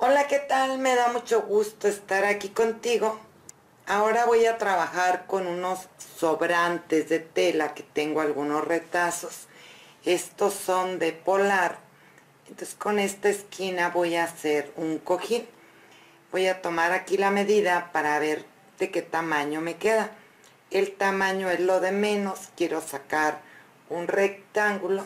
Hola, ¿qué tal? Me da mucho gusto estar aquí contigo. Ahora voy a trabajar con unos sobrantes de tela que tengo algunos retazos. Estos son de polar. Entonces con esta esquina voy a hacer un cojín. Voy a tomar aquí la medida para ver de qué tamaño me queda. El tamaño es lo de menos. Quiero sacar un rectángulo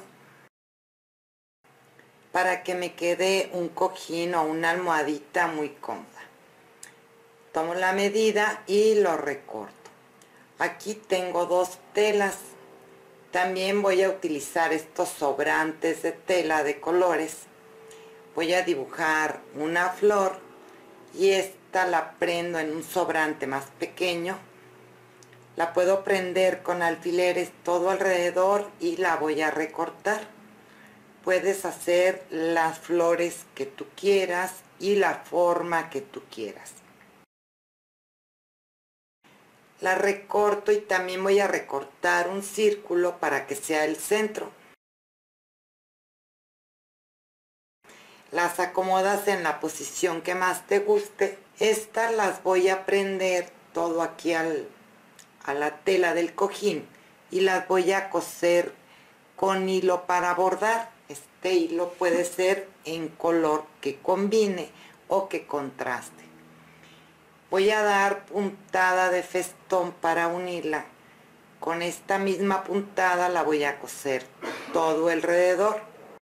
para que me quede un cojín o una almohadita muy cómoda. Tomo la medida y lo recorto. Aquí tengo dos telas. También voy a utilizar estos sobrantes de tela de colores. Voy a dibujar una flor y esta la prendo en un sobrante más pequeño. La puedo prender con alfileres todo alrededor y la voy a recortar. Puedes hacer las flores que tú quieras y la forma que tú quieras. La recorto y también voy a recortar un círculo para que sea el centro. Las acomodas en la posición que más te guste. Estas las voy a prender todo aquí a la tela del cojín y las voy a coser con hilo para bordar. Este hilo puede ser en color que combine o que contraste. Voy a dar puntada de festón para unirla. Con esta misma puntada la voy a coser todo alrededor.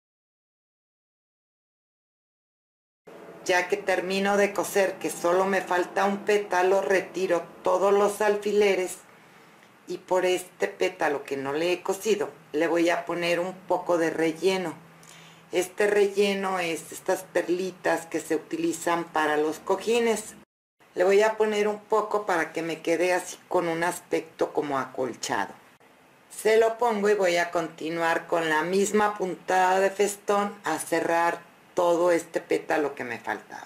Ya que termino de coser, que solo me falta un pétalo, retiro todos los alfileres y por este pétalo que no le he cosido le voy a poner un poco de relleno. Este relleno es estas perlitas que se utilizan para los cojines. Le voy a poner un poco para que me quede así con un aspecto como acolchado. Se lo pongo y voy a continuar con la misma puntada de festón a cerrar todo este pétalo que me faltaba.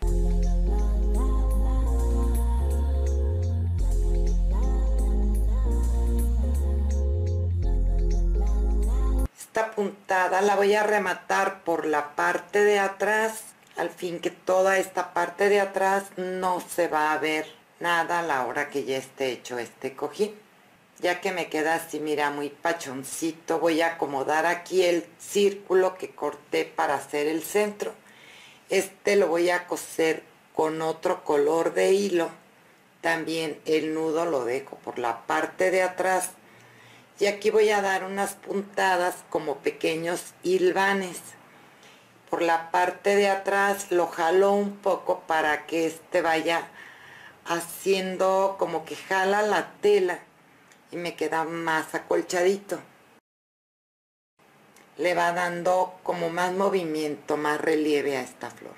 Esta puntada la voy a rematar por la parte de atrás, al fin que toda esta parte de atrás no se va a ver nada a la hora que ya esté hecho este cojín. Ya que me queda así, mira, muy pachoncito, voy a acomodar aquí el círculo que corté para hacer el centro. Este lo voy a coser con otro color de hilo. También el nudo lo dejo por la parte de atrás. Y aquí voy a dar unas puntadas como pequeños hilvanes. Por la parte de atrás lo jalo un poco para que este vaya haciendo como que jala la tela y me queda más acolchadito. Le va dando como más movimiento, más relieve a esta flor.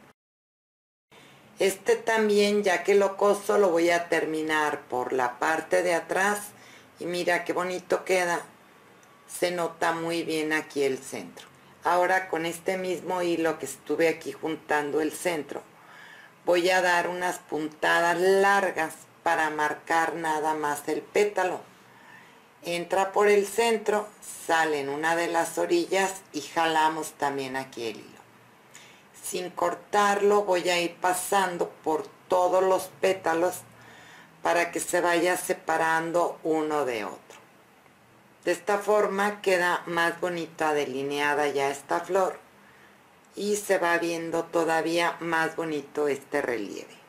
Este también, ya que lo coso, lo voy a terminar por la parte de atrás y mira qué bonito queda. Se nota muy bien aquí el centro. Ahora con este mismo hilo que estuve aquí juntando el centro, voy a dar unas puntadas largas para marcar nada más el pétalo. Entra por el centro, sale en una de las orillas y jalamos también aquí el hilo. Sin cortarlo voy a ir pasando por todos los pétalos para que se vaya separando uno de otro. De esta forma queda más bonita delineada ya esta flor y se va viendo todavía más bonito este relieve.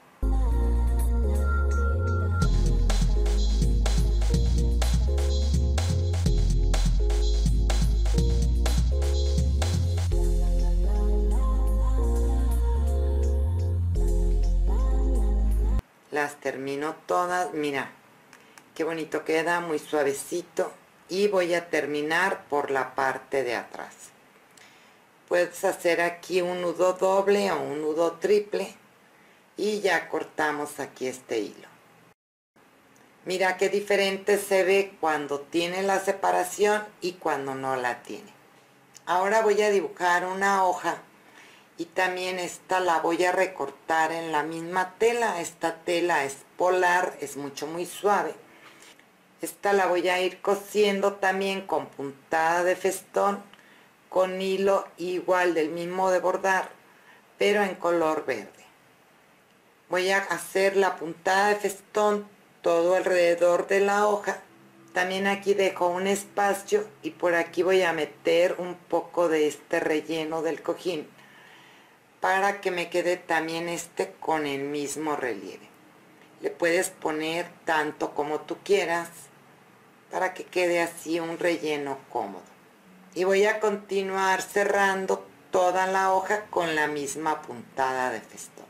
Las termino todas, mira qué bonito queda, muy suavecito, y voy a terminar por la parte de atrás. Puedes hacer aquí un nudo doble o un nudo triple y ya cortamos aquí este hilo. Mira qué diferente se ve cuando tiene la separación y cuando no la tiene. Ahora voy a dibujar una hoja y también esta la voy a recortar en la misma tela. Esta tela es polar, es muy suave. Esta la voy a ir cosiendo también con puntada de festón, con hilo igual del mismo de bordar, pero en color verde. Voy a hacer la puntada de festón todo alrededor de la hoja. También aquí dejo un espacio y por aquí voy a meter un poco de este relleno del cojín para que me quede también con el mismo relieve. Le puedes poner tanto como tú quieras para que quede así un relleno cómodo. Y voy a continuar cerrando toda la hoja con la misma puntada de festón.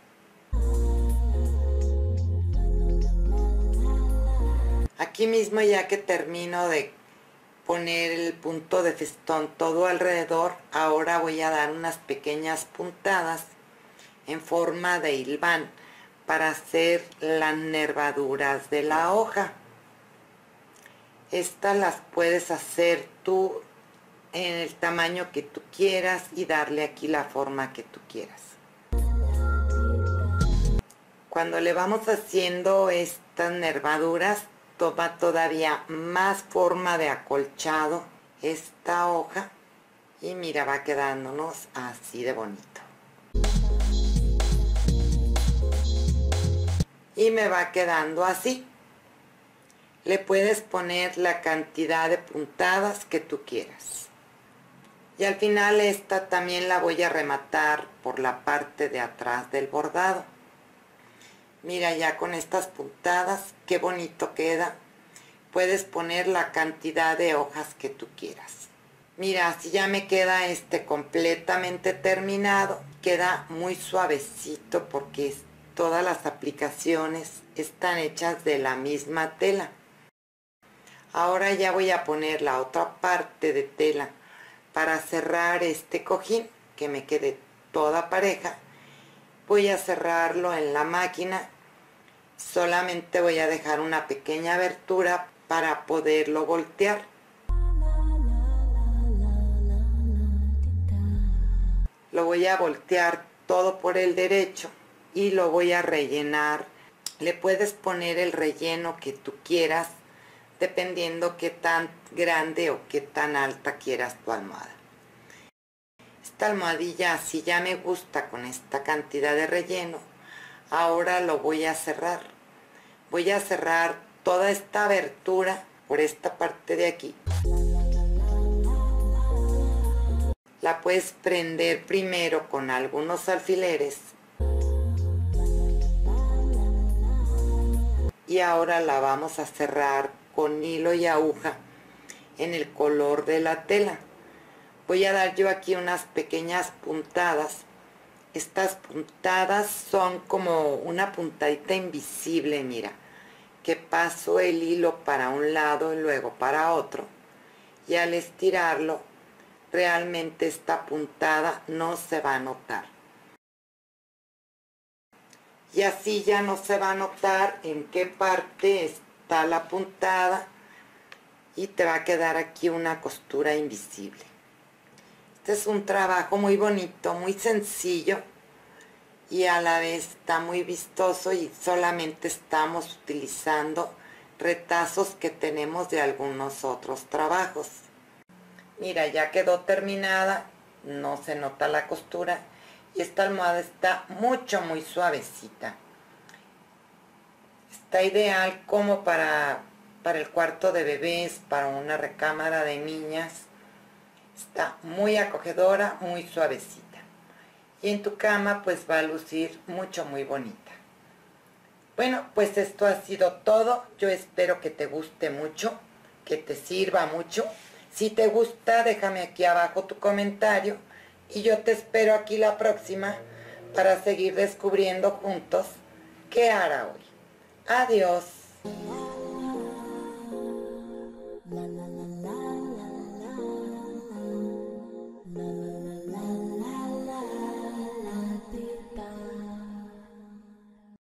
Aquí mismo, ya que termino de poner el punto de festón todo alrededor, ahora voy a dar unas pequeñas puntadas en forma de hilván para hacer las nervaduras de la hoja. Estas las puedes hacer tú en el tamaño que tú quieras y darle aquí la forma que tú quieras. Cuando le vamos haciendo estas nervaduras, toma todavía más forma de acolchado esta hoja y mira, va quedándonos así de bonito. Y me va quedando así. Le puedes poner la cantidad de puntadas que tú quieras. Y al final esta también la voy a rematar por la parte de atrás del bordado. Mira, ya con estas puntadas, qué bonito queda. Puedes poner la cantidad de hojas que tú quieras. Mira, así ya me queda completamente terminado. Queda muy suavecito porque todas las aplicaciones están hechas de la misma tela. Ahora ya voy a poner la otra parte de tela para cerrar este cojín, que me quede toda pareja. Voy a cerrarlo en la máquina. Solamente voy a dejar una pequeña abertura para poderlo voltear. Lo voy a voltear todo por el derecho y lo voy a rellenar. Le puedes poner el relleno que tú quieras, dependiendo qué tan grande o qué tan alta quieras tu almohada. Esta almohadilla así ya me gusta con esta cantidad de relleno. Ahora lo voy a cerrar. Voy a cerrar toda esta abertura por esta parte de aquí. La puedes prender primero con algunos alfileres. Y ahora la vamos a cerrar con hilo y aguja en el color de la tela. Voy a dar yo aquí unas pequeñas puntadas. Estas puntadas son como una puntadita invisible, mira, que paso el hilo para un lado y luego para otro, y al estirarlo realmente esta puntada no se va a notar. Y así ya no se va a notar en qué parte está la puntada y te va a quedar aquí una costura invisible. Este es un trabajo muy bonito, muy sencillo y a la vez está muy vistoso, y solamente estamos utilizando retazos que tenemos de algunos otros trabajos. Mira, ya quedó terminada, no se nota la costura y esta almohada está muy suavecita. Está ideal como para el cuarto de bebés, para una recámara de niñas. Está muy acogedora, muy suavecita. Y en tu cama pues va a lucir muy bonita. Bueno, pues esto ha sido todo. Yo espero que te guste mucho, que te sirva mucho. Si te gusta, déjame aquí abajo tu comentario y yo te espero aquí la próxima para seguir descubriendo juntos qué hará hoy. Adiós.